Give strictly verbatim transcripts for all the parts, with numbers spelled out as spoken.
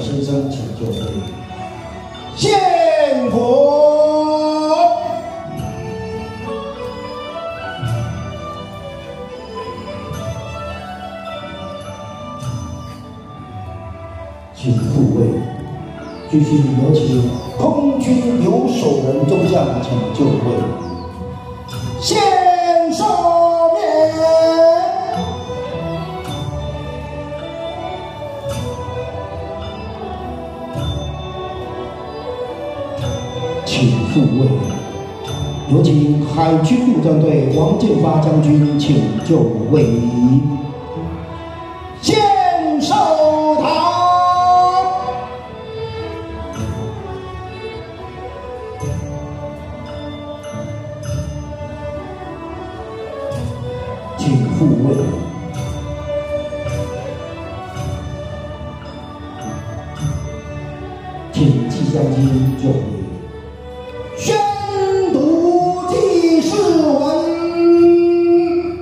先生，请就位。献佛，请复位。继续有请空军留守人中将，请就位。献寿面。 请复位，有请海军陆战队王建发将军，请就位。献寿堂，请复位。请季将军就位。 宣读记事文。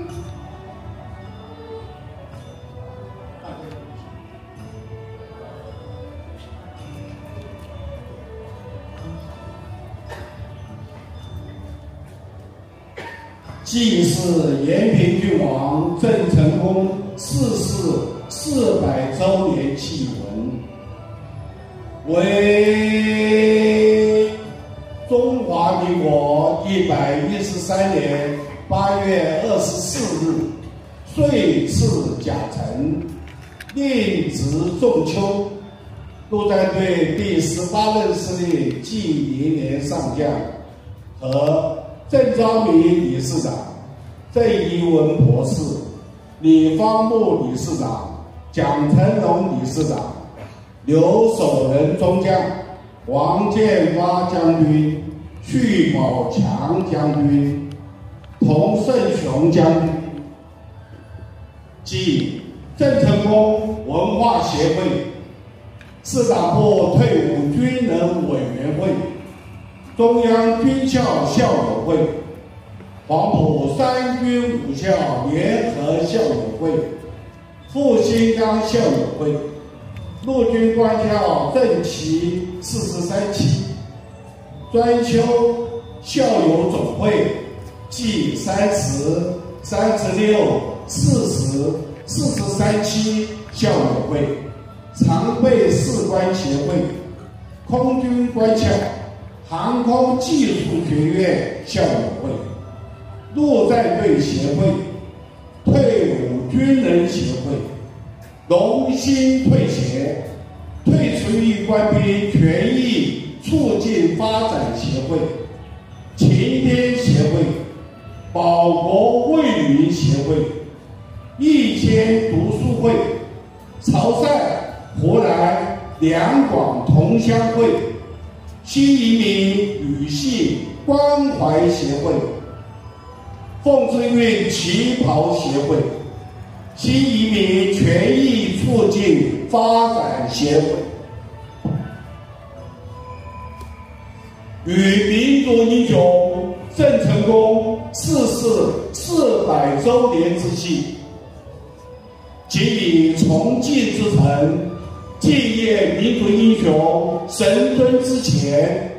祭祀延平郡王郑成功逝世四百周年祭文，为 中华民国一百一十三年八月二十四日，岁次甲辰，令职仲秋，陆战队第十八任司令暨零年上将和郑昭明理事长、郑宜文博士、李方木理事长、蒋成龙理事长、留守人中将 王建发将军、徐宝强将军、童胜雄将军及郑成功文化协会、市党部退伍军人委员会、中央军校校友会、黄埔三军武校联合校友会、复兴岗校友会、 陆军官校正旗四十三期，专修校友总会暨三十、三十六、四十、四十三期校友会，常备士官协会、空军官校、航空技术学院校友会、陆战队协会、退伍军人协会。 荣兴退协、退出役官兵权益促进发展协会、晴天协会、保国卫民协会、义谦读书会、潮汕、湖南两广同乡会、新移民女性关怀协会、凤之韵旗袍协会。 新移民权益促进发展协会与民族英雄郑成功逝世四百周年之际，仅以崇敬之诚，纪念民族英雄神尊之前，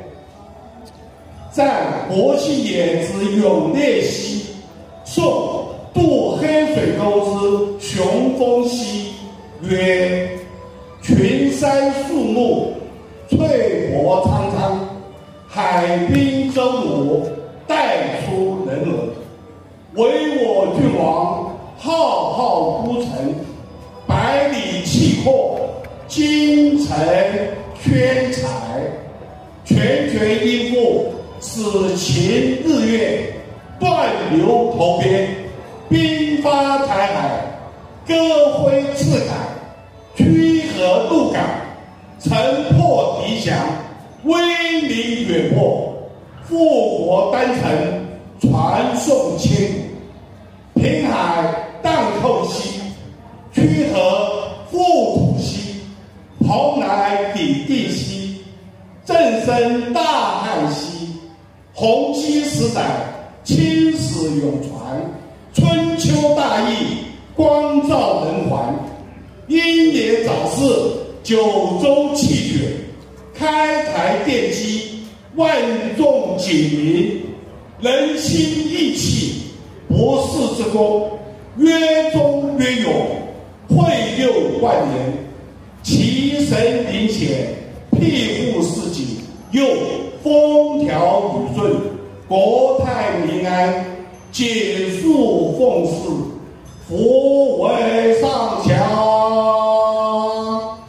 赞国庆爷之勇烈兮，颂 渡黑水沟之雄风兮，曰：群山树木，翠柏苍苍，海滨周鲁，带出人伦。唯我郡王，浩浩孤城，百里气阔，精诚宣采，拳拳应付，使秦日月，断流投边。 兵发台海，歌挥赤坎，驱河渡港，城破敌降，威名远播，富国丹城，传颂千古。平海荡寇兮，驱河覆土兮，蓬莱鼎地兮，震生大汉兮，红旗十载，青史永传。 春秋大义，光照人寰；英年早逝， 九州气卷，开台奠基，万众景民，人心义气，博士之功，曰忠曰勇，惠佑万年，其神灵显，庇护市井，又风调雨顺，国泰民安，简述奉事，福为上祥。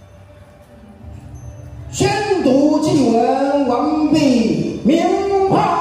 宣读祭文完毕，明判。